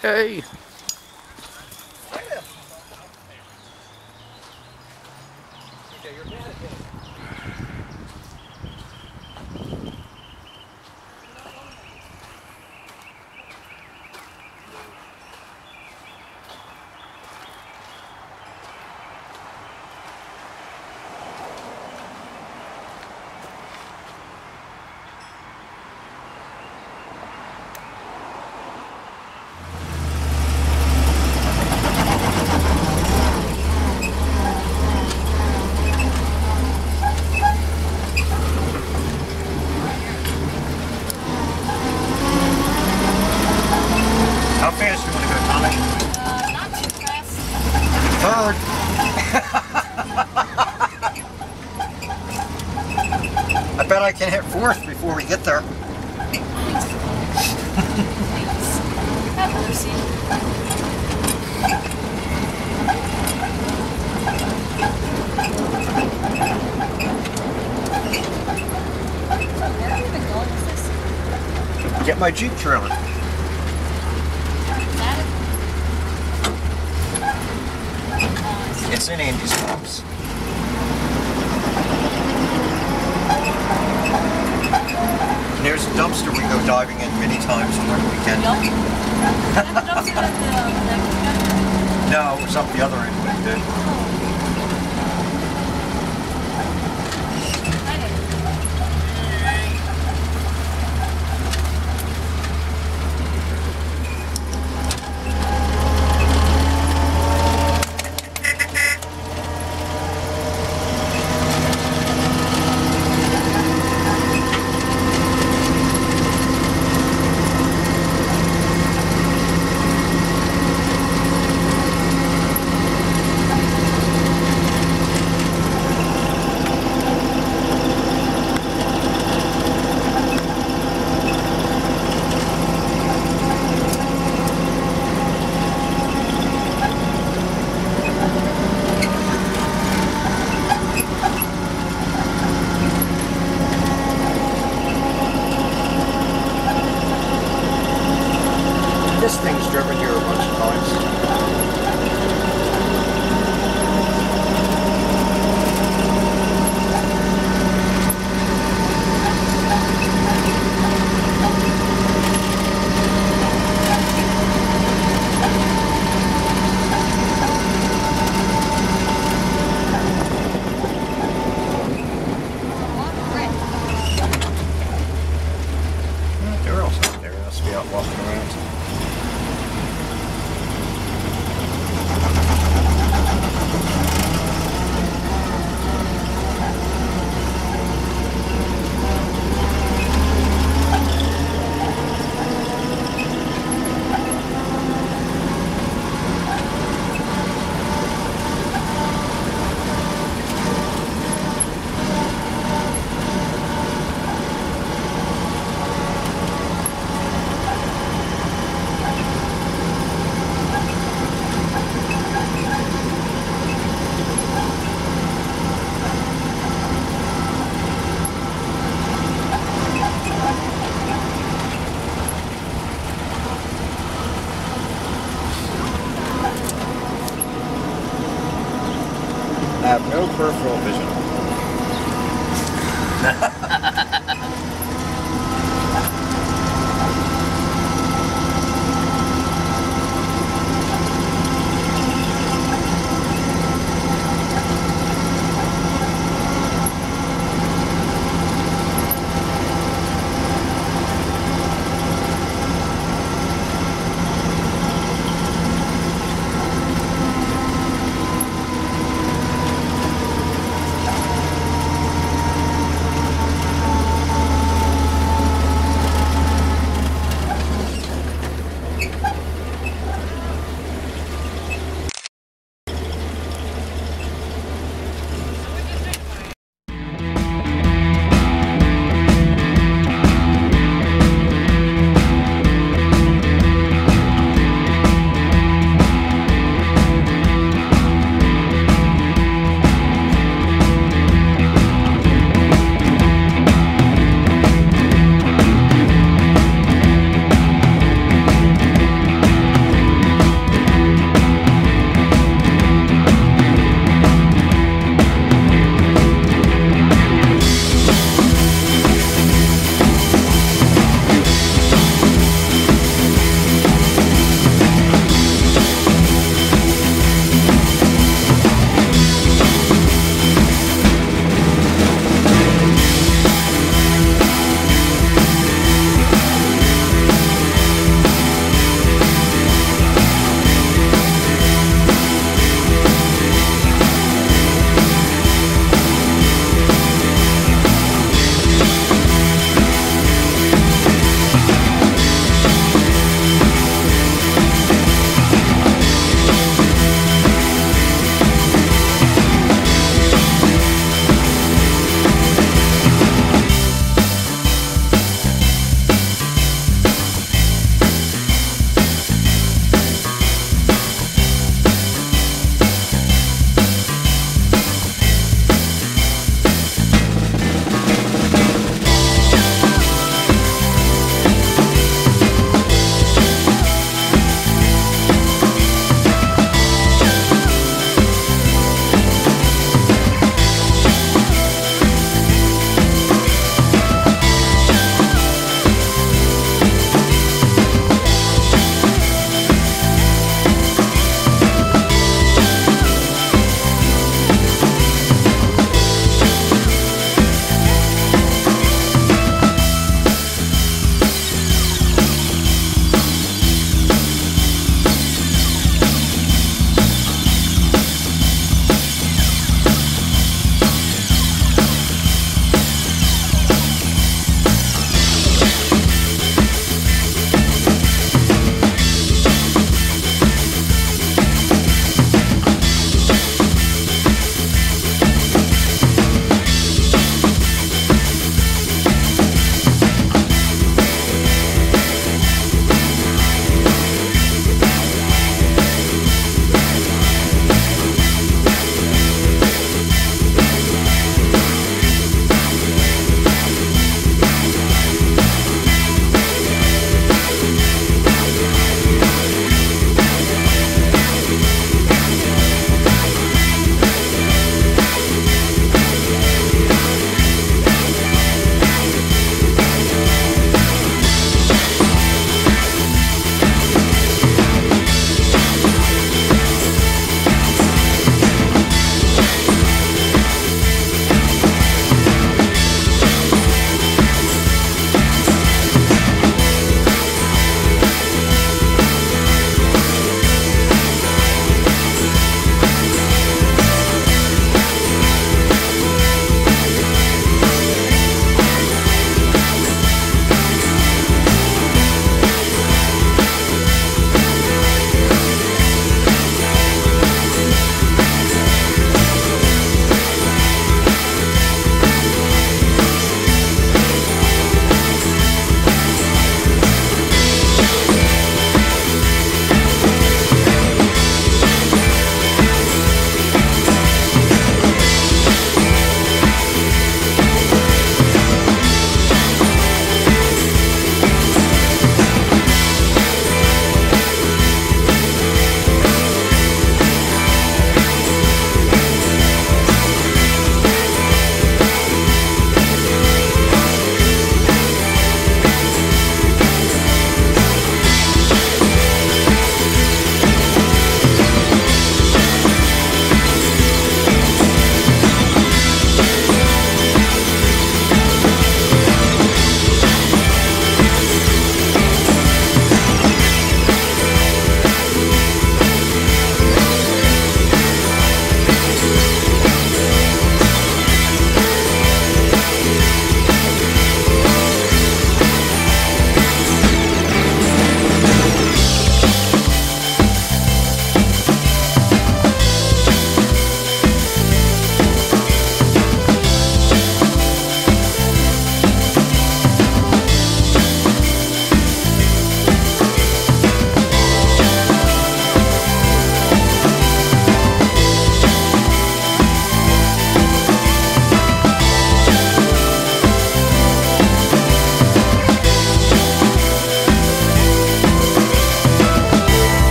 Hey. How fast do you want to go, Tommy? Not too fast. Third. I bet I can hit fourth before we get there. Please. Have mercy. Where are we even going with this? Get my Jeep trailer. It's in Andy's house. And there's a dumpster we go diving in many times during the weekend. Yup. And the dumpster that No, it was up the other end when it did. This thing's driven here a bunch of times. Daryl's not there. Must be out walking around. I have no peripheral vision.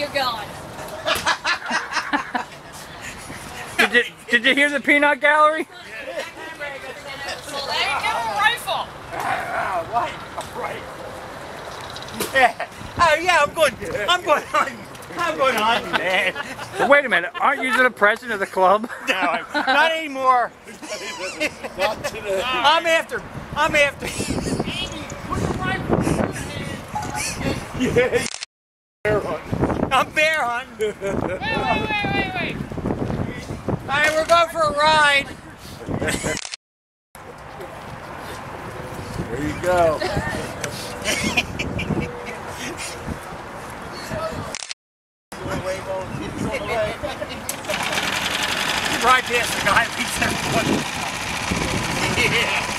you're going. Did you hear the peanut gallery? Well, there you go, a rifle. What? Right. Yeah. Oh yeah, I'm going hunting, man. But wait a minute, aren't you the president of the club? No, not anymore. Not today. I'm after. Amy, put the rifle in your hand. Yeah. Bear hunting. I'm bear hunting. Wait. All right, we're going for a ride. There you go. Right past the guy who beats everyone. Yeah.